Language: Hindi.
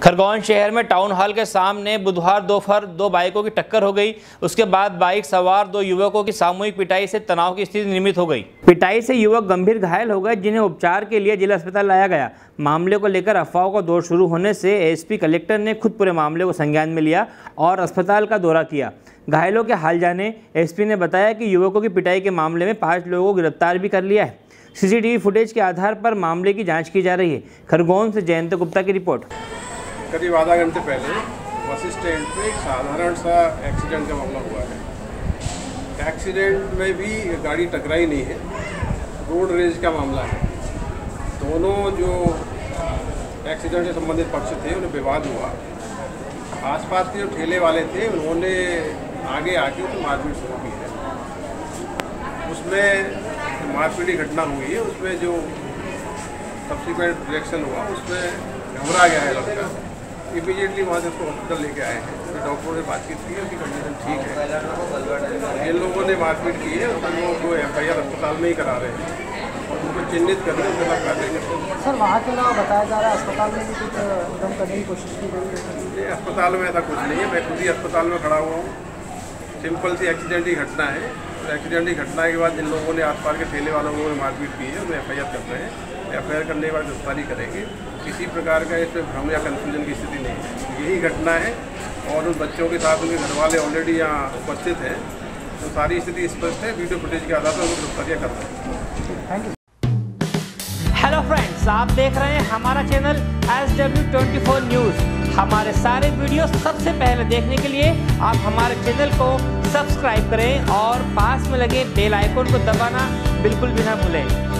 खरगोन शहर में टाउन हॉल के सामने बुधवार दोपहर दो बाइकों की टक्कर हो गई। उसके बाद बाइक सवार दो युवकों की सामूहिक पिटाई से तनाव की स्थिति निर्मित हो गई। पिटाई से युवक गंभीर घायल हो गए, जिन्हें उपचार के लिए जिला अस्पताल लाया गया। मामले को लेकर अफवाहों का दौर शुरू होने से एसपी कलेक्टर ने खुद पूरे मामले को संज्ञान में लिया और अस्पताल का दौरा किया। घायलों के हाल जाने एसपी ने बताया कि युवकों की पिटाई के मामले में 5 लोगों को गिरफ्तार भी कर लिया है। सीसीटीवी फुटेज के आधार पर मामले की जांच की जा रही है। खरगोन से जयंत गुप्ता की रिपोर्ट। करीब आधा घंटे पहले बस स्टैंड पे एक साधारण सा एक्सीडेंट का मामला हुआ है। एक्सीडेंट में भी गाड़ी टकराई नहीं है, रोड रेज का मामला है। दोनों जो एक्सीडेंट से संबंधित पक्ष थे उन्हें विवाद हुआ। आसपास के जो ठेले वाले थे उन्होंने आगे आके उनको मारपीट शुरू की है। उसमें मारपीट की घटना हुई है, उसमें जो सब्सिक्वेंट रिएक्शन हुआ उसमें घबरा गया है लड़का। इमीडिएटली वहाँ से उसको हॉस्पिटल लेके आए हैं। डॉक्टरों से बातचीत की, उसकी कंडीशन ठीक है। जिन लोगों ने मारपीट की है उन लोगों को FIR अस्पताल में ही करा रहे हैं और उनको चिन्हित कर रहे हैं, उसके बाद कार्रवाई करते हैं। सर, वहाँ के अलावा बताया जा रहा है अस्पताल में भी कुछ दम करने की कोशिश की गई है? अस्पताल में ऐसा कुछ नहीं है, मैं खुद ही अस्पताल में खड़ा हुआ हूँ। सिंपल सी एक्सीडेंट की घटना है। तो एक्सीडेंट की घटना के बाद जिन लोगों ने आसपास के ठेले वालों को मारपीट की है उन्हें FIR कर रहे हैं। FIR करने के बाद गिरफ्तारी करेंगे। किसी प्रकार का इसमें भ्रम या कन्फ्यूजन की स्थिति नहीं है, यही घटना है। और उन बच्चों के साथ उनके घर वाले ऑलरेडी यहाँ उपस्थित हैं, तो सारी स्थिति स्पष्ट है। वीडियो फुटेज के आधार पर उनको गिरफ्तारियाँ कर रहे हैं। Thank you. हेलो फ्रेंड्स, आप देख रहे हैं हमारा चैनल SW24 न्यूज़। हमारे सारे वीडियो सबसे पहले देखने के लिए आप हमारे चैनल को सब्सक्राइब करें और पास में लगे बेल आइकन को दबाना बिल्कुल भी ना भूलें।